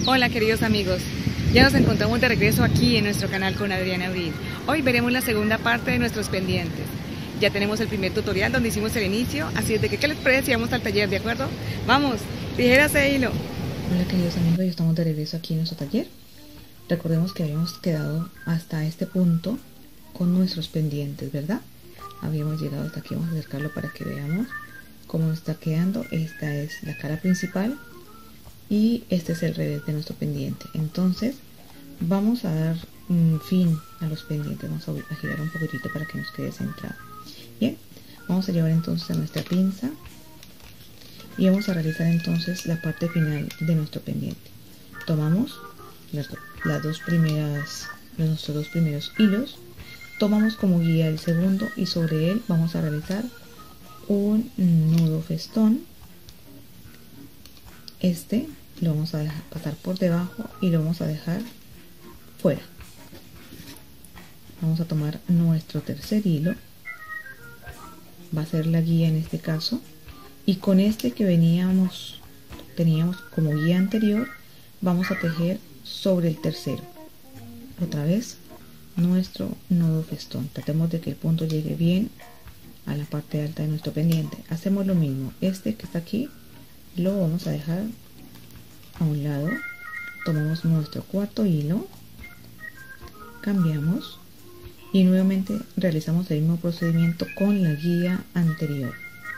Hola queridos amigos, ya nos encontramos de regreso aquí en nuestro canal con Adriana Abril. Hoy veremos la segunda parte de nuestros pendientes. Ya tenemos el primer tutorial donde hicimos el inicio, así es de que ¿qué les parece si vamos al taller, de acuerdo? ¡Vamos! ¡Tijeras e hilo! Hola queridos amigos, ya estamos de regreso aquí en nuestro taller. Recordemos que habíamos quedado hasta este punto con nuestros pendientes, ¿verdad? Habíamos llegado hasta aquí, vamos a acercarlo para que veamos cómo nos está quedando. Esta es la cara principal y este es el revés de nuestro pendiente. Entonces vamos a dar fin a los pendientes, vamos a girar un poquitito para que nos quede centrado. Bien, vamos a llevar entonces a nuestra pinza y vamos a realizar entonces la parte final de nuestro pendiente. Tomamos nuestros dos primeros hilos, tomamos como guía el segundo y sobre él vamos a realizar un nudo festón. Este lo vamos a dejar pasar por debajo y lo vamos a dejar fuera. Vamos a tomar nuestro tercer hilo, va a ser la guía en este caso, y con este que teníamos como guía anterior, vamos a tejer sobre el tercero otra vez nuestro nudo festón. Tratemos de que el punto llegue bien a la parte alta de nuestro pendiente. Hacemos lo mismo, este que está aquí lo vamos a dejar a un lado, tomamos nuestro cuarto hilo, cambiamos y nuevamente realizamos el mismo procedimiento con la guía anterior.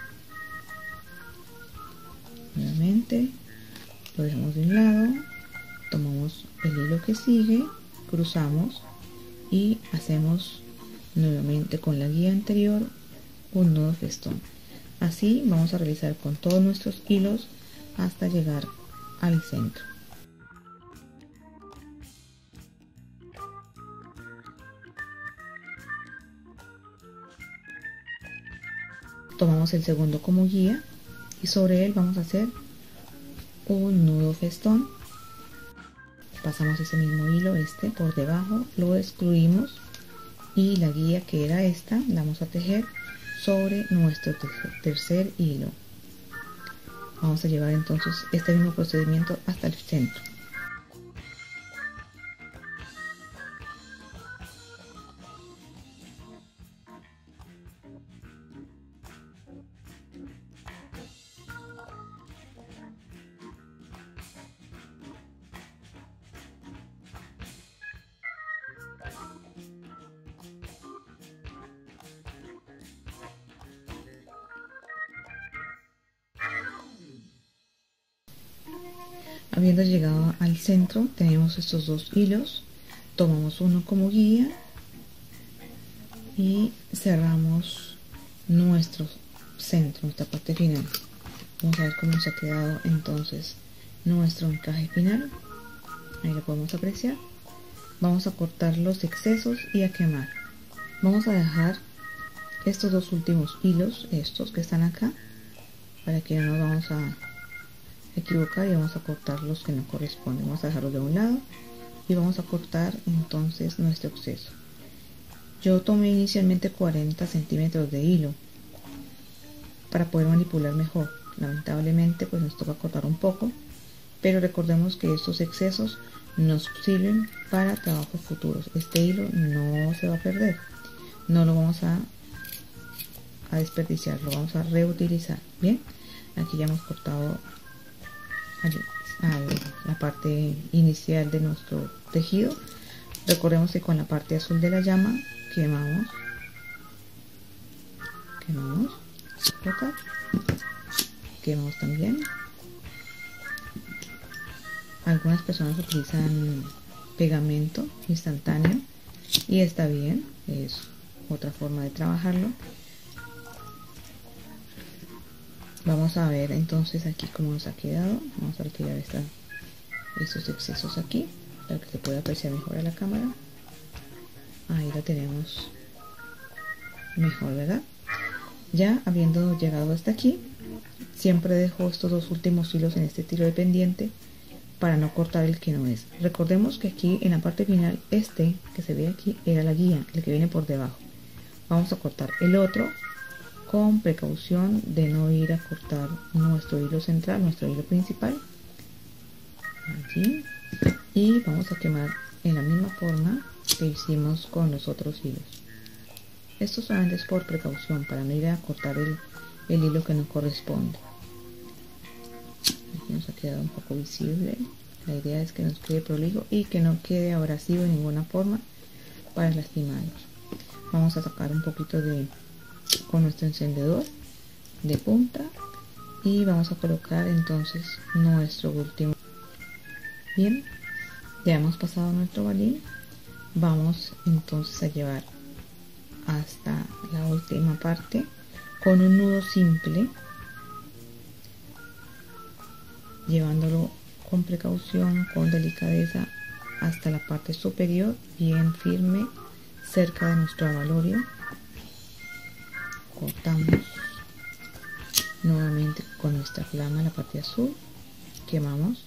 Nuevamente lo dejamos de un lado, tomamos el hilo que sigue, cruzamos y hacemos nuevamente con la guía anterior un nudo festón. Así vamos a realizar con todos nuestros hilos hasta llegar al centro. Tomamos el segundo como guía y sobre él vamos a hacer un nudo festón. Pasamos ese mismo hilo por debajo, lo excluimos y la guía, que era esta, la vamos a tejer sobre nuestro tercer hilo. Vamos a llevar entonces este mismo procedimiento hasta el centro. Habiendo llegado al centro, tenemos estos dos hilos, tomamos uno como guía y cerramos nuestro centro, nuestra parte final. Vamos a ver cómo nos ha quedado entonces nuestro encaje final. Ahí lo podemos apreciar. Vamos a cortar los excesos y a quemar. Vamos a dejar estos dos últimos hilos, estos que están acá, para que no nos vamos a equivocar, y vamos a cortar los que no corresponden. Vamos a dejarlos de un lado y vamos a cortar entonces nuestro exceso. Yo tomé inicialmente 40 centímetros de hilo para poder manipular mejor. Lamentablemente pues nos toca cortar un poco, pero recordemos que estos excesos nos sirven para trabajos futuros. Este hilo no se va a perder, no lo vamos a desperdiciar, lo vamos a reutilizar. Bien, aquí ya hemos cortado a la parte inicial de nuestro tejido. Recordemos que con la parte azul de la llama quemamos, quemamos también. Algunas personas utilizan pegamento instantáneo y está bien, es otra forma de trabajarlo. Vamos a ver entonces aquí cómo nos ha quedado. Vamos a retirar estos excesos aquí para que se pueda apreciar mejor a la cámara. Ahí lo tenemos mejor, ¿verdad? Ya habiendo llegado hasta aquí, siempre dejo estos dos últimos hilos en este tiro de pendiente para no cortar el que no es. Recordemos que aquí en la parte final, este que se ve aquí era la guía, el que viene por debajo. Vamos a cortar el otro con precaución de no ir a cortar nuestro hilo central, nuestro hilo principal. Allí y vamos a quemar en la misma forma que hicimos con los otros hilos. Esto solamente es por precaución, para no ir a cortar el hilo que no corresponde. Aquí nos ha quedado un poco visible. La idea es que nos quede prolijo y que no quede abrasivo de ninguna forma para lastimarnos. Vamos a sacar un poquito con nuestro encendedor de punta y vamos a colocar entonces nuestro último. Bien, ya hemos pasado nuestro balín. Vamos entonces a llevar hasta la última parte con un nudo simple, llevándolo con precaución, con delicadeza hasta la parte superior, bien firme, cerca de nuestro abalorio. Cortamos nuevamente con nuestra flama la parte azul, quemamos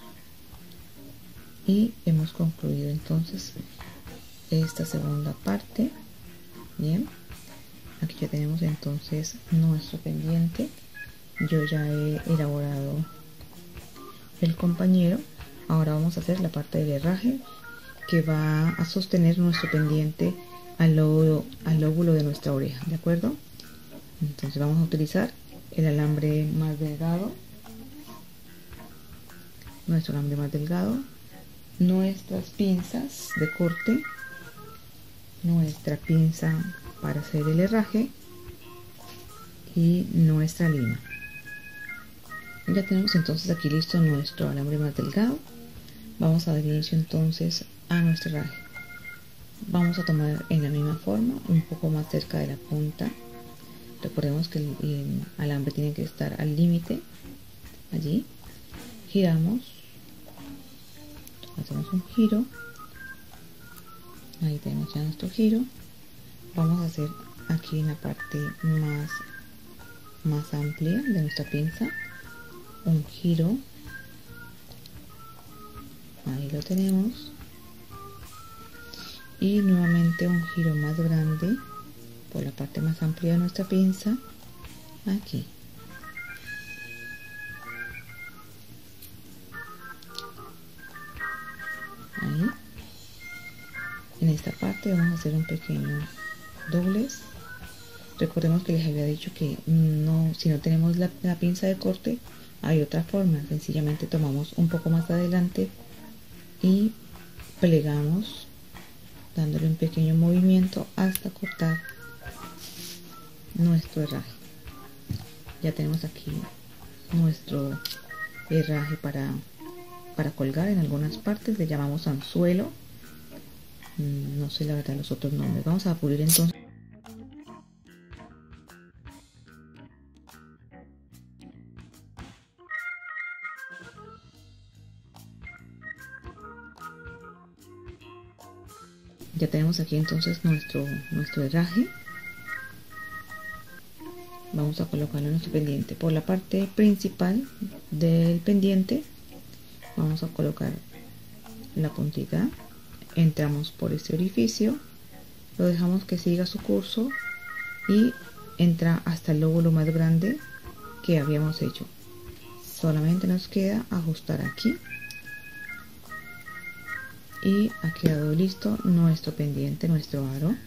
y hemos concluido entonces esta segunda parte. Bien, aquí ya tenemos entonces nuestro pendiente. Yo ya he elaborado el compañero. Ahora vamos a hacer la parte del herraje que va a sostener nuestro pendiente al lóbulo de nuestra oreja, ¿de acuerdo? Entonces vamos a utilizar el alambre más delgado, nuestras pinzas de corte, nuestra pinza para hacer el herraje y nuestra lima. Ya tenemos entonces aquí listo nuestro alambre más delgado. Vamos a dar inicio entonces a nuestro herraje. Vamos a tomar en la misma forma, un poco más cerca de la punta. Recordemos que el alambre tiene que estar al límite. Allí giramos, hacemos un giro. Ahí tenemos ya nuestro giro. Vamos a hacer aquí en la parte más amplia de nuestra pinza un giro. Ahí lo tenemos. Y nuevamente un giro más grande por la parte más amplia de nuestra pinza, aquí. Ahí. En esta parte vamos a hacer un pequeño doblez. Recordemos que les había dicho que si no tenemos la pinza de corte, hay otra forma. Sencillamente tomamos un poco más adelante y plegamos, dándole un pequeño movimiento hasta cortar nuestro herraje. Ya tenemos aquí nuestro herraje para colgar. En algunas partes le llamamos anzuelo, no sé la verdad los otros nombres. Vamos a pulir entonces. Ya tenemos aquí entonces nuestro herraje. Vamos a colocarlo en nuestro pendiente. Por la parte principal del pendiente vamos a colocar la puntita. Entramos por este orificio, lo dejamos que siga su curso y entra hasta el lóbulo más grande que habíamos hecho. Solamente nos queda ajustar aquí y ha quedado listo nuestro pendiente, nuestro aro.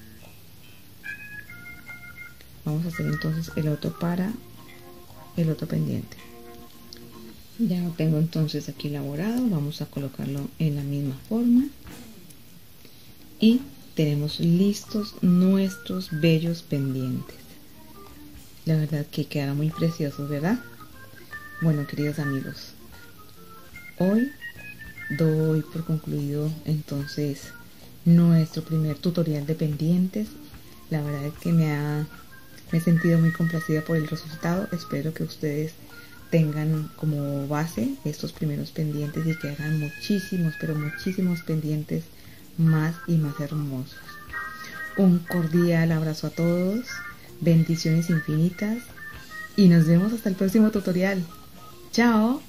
Vamos a hacer entonces el otro para el otro pendiente. Ya lo tengo entonces aquí elaborado. Vamos a colocarlo en la misma forma y tenemos listos nuestros bellos pendientes. La verdad que quedaron muy preciosos, ¿verdad? Bueno, queridos amigos, hoy doy por concluido entonces nuestro primer tutorial de pendientes. La verdad es que me he sentido muy complacida por el resultado. Espero que ustedes tengan como base estos primeros pendientes y que hagan muchísimos, pero muchísimos pendientes más y más hermosos. Un cordial abrazo a todos, bendiciones infinitas y nos vemos hasta el próximo tutorial. ¡Chao!